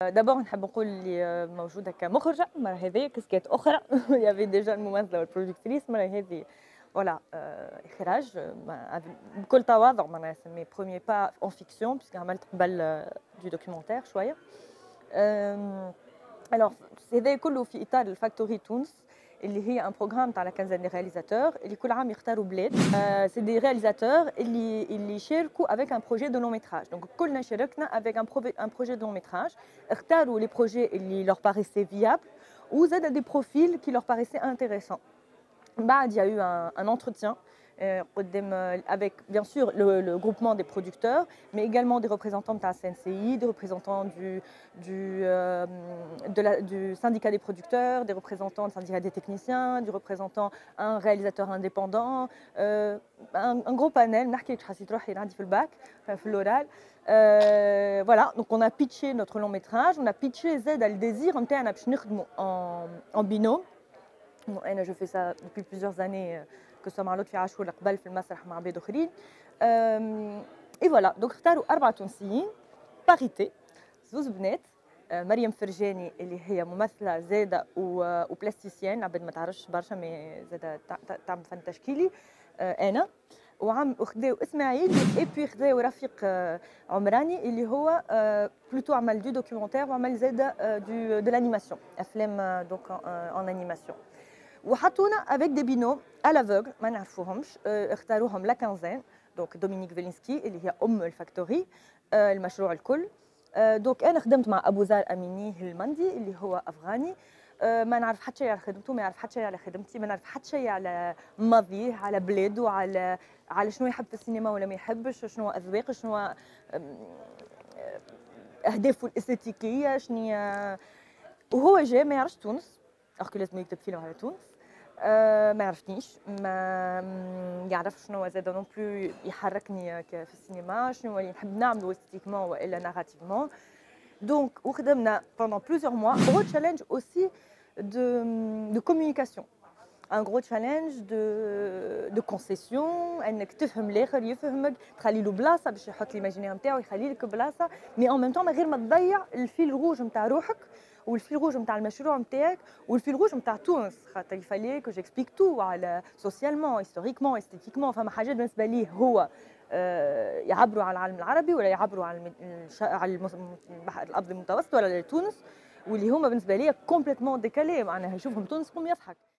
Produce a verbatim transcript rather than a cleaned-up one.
دابور نحب نقول اللي موجودة كمخرجة المرة هذيا كاسكات أخرى يافي ديجا الممثلة والبرودكتريس المرة هذه فوالا إخراج بكل تواضع معناها سمي بروميي با أون فيكسيون باسكو عملت قبل دو دوكيومونتير شوية. الوغ هذا كله في إطار الفاكتوري تونس اللي هي ان بروغرام تاع لا كانزان دي رياليزاتور اللي كل عام يختاروا بلاد. سي دي رياليزاتور اللي اللي يشاركوا افيك ان بروجي دو لون ميتراج. دونك كلنا شاركنا افيك ان ان بروجي دو لون ميتراج. اختاروا لي بروجي اللي لور باريسي فيابل وزاد دي بروفيل qui leur paraissaient intéressants. بعد il y a eu un, un entretien euh, avec bien sûr le, le groupement des producteurs, mais également des représentants de la C N C I, des représentants du, du, euh, de la, du syndicat des producteurs, des représentants du syndicat des techniciens, du représentant un réalisateur indépendant, euh, un, un gros panel. Euh, voilà, donc on a pitché notre long métrage, on a pitché Z al désir en, en binôme. انا جو في سا depuis plusieurs années que ce soit مع لطفي عاشور قبل في المسرح مع عباد اخرين. اي فوالا دونك اختاروا اربعه تونسيين باريتي، زوز بنات، مريم فرجاني اللي هي ممثله زاده وبلاستيسيان عباد ما تعرفش برشا مي زاده تعمل فن تشكيلي، انا وعم خداو اسماعيل اي بي خداو رفيق عمراني اللي هو بلوتو عمل دو دوكيومونتير وعمل زاده دو دو لانيماسيون افلام دونك ان انيماسيون. وحطونا افيك دي بينوم على لافوغل ما نعرفوهمش، اختاروهم لا كانزان دونك دومينيك فيلينسكي اللي هي ام الفاكتوري المشروع الكل. دونك انا خدمت مع ابو زار اميني المندي اللي هو افغاني، ما نعرف حتى شيء على خدمته، ما يعرف حتى شيء على خدمتي، ما نعرف حتى شيء على ماضيه، على بلاده، على على شنو يحب في السينما ولا ما يحبش، شنو اذواقه، شنو اهدافه الاستاتيكيه، شنو. وهو جاي ما يعرفش تونس، اخو لازم يكتب فيلم على تونس. أه ما عرفتنيش، ما يعرف شنو زاد نون بلو يحركني في السينما، شنو اللي نحب نعملو استيكمون والا ناراتيفمون. دونك وخدمنا pendant plusieurs mois. Gros challenge aussi de, de communication. Un gros challenge de, de concession انك تفهم الاخر يفهمك، تخلي له بلاصه باش يحط ليماجينير نتاعو، يخلي لك بلاصه مي اون ميم طون من غير ما تضيع الفيل روج نتاع روحك والفيل روج نتاع المشروع نتاعك والفيل روج نتاع تونس، خاطر يفالي كو جيكسبيك تو على سوسيالمون هيستوريكمون استيتيكمون. فما حاجات بالنسبه ليه هو يعبروا على العالم العربي ولا يعبروا على على البحر الابيض المتوسط ولا لتونس، واللي هما بالنسبه لي كومبليتمون ديكالي، معناها يشوفهم تونس قوم يضحك.